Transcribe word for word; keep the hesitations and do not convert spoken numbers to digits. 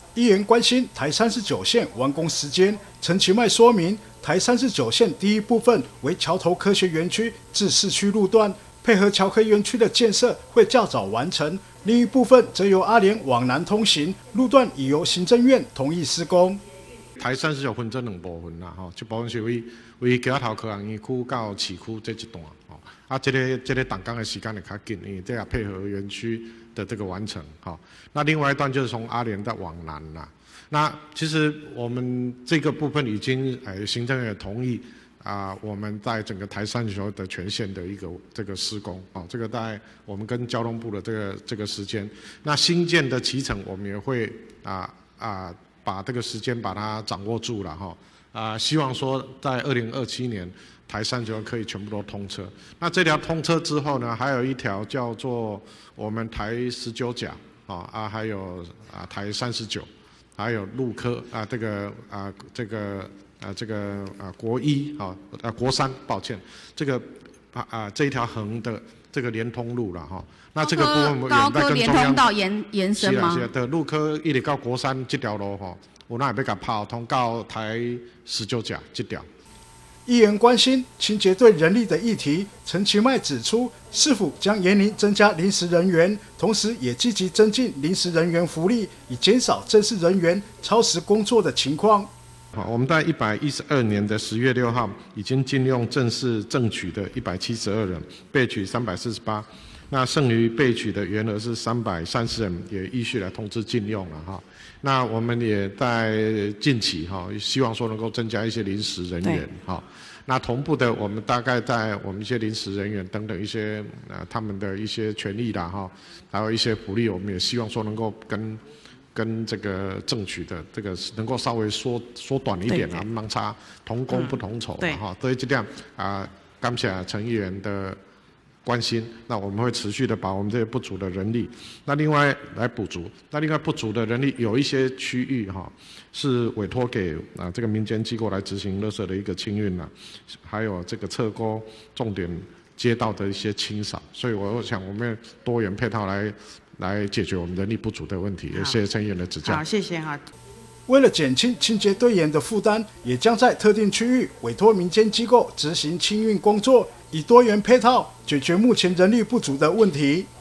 议员关心台三十九线完工时间，陈其迈说明，台三十九线第一部分为桥头科学园区至市区路段，配合桥科园区的建设会较早完成；另一部分则由阿联往南通行，路段已由行政院同意施工。 台三十九分这两部分啦，吼，一部分是为为桥头科学园区到市区这一段，吼，啊，这个这个动工的时间会较紧，因为这要配合园区的这个完成，吼。那另外一段就是从阿联再往南啦。那其实我们这个部分已经呃行政院同意啊、呃，我们在整个台三十九的全线的一个这个施工，哦，这个在我们跟交通部的这个这个时间，那新建的期程我们也会啊啊。呃把这个时间把它掌握住了哈啊，希望说在二零二七年台三十九可以全部都通车。那这条通车之后呢，还有一条叫做我们台十九甲啊啊，还有啊台三十九，还有陆科啊这个啊这个啊这个啊国一啊啊国三，抱歉，这个啊啊这一条横的这个连通路了哈。那这个部分我们高科连通到延延伸吗？ 是啊，是啊，陆科一直到国三这条路吼，有哪会要甲跑通到台十九甲这条。 议员关心清洁队人力的议题，陈其迈指出，市府将严令增加临时人员，同时也积极增进临时人员福利，以减少正式人员超时工作的情况。 好，我们在一百一十二年的十月六号已经禁用正式正取的一百七十二人，备取三百四十八。那剩余备取的员额是三百三十人，也依序来通知禁用了哈。那我们也在近期哈，希望说能够增加一些临时人员哈。那同步的，我们大概在我们一些临时人员等等一些呃他们的一些权利啦哈，还有一些福利，我们也希望说能够跟跟这个正取的这个能够稍微缩缩短一点啊，盲差同工不同酬哈。所以这样啊，感谢陈议员的关心，那我们会持续的把我们这些不足的人力，那另外来补足。那另外不足的人力有一些区域哈，是委托给啊这个民间机构来执行垃圾的一个清运啦，还有这个侧沟重点街道的一些清扫，所以我想我们多元配套来来解决我们人力不足的问题。也谢谢陈议员的指教。 好，谢谢哈。 为了减轻清洁队员的负担，也将在特定区域委托民间机构执行清运工作，以多元配套解决目前人力不足的问题。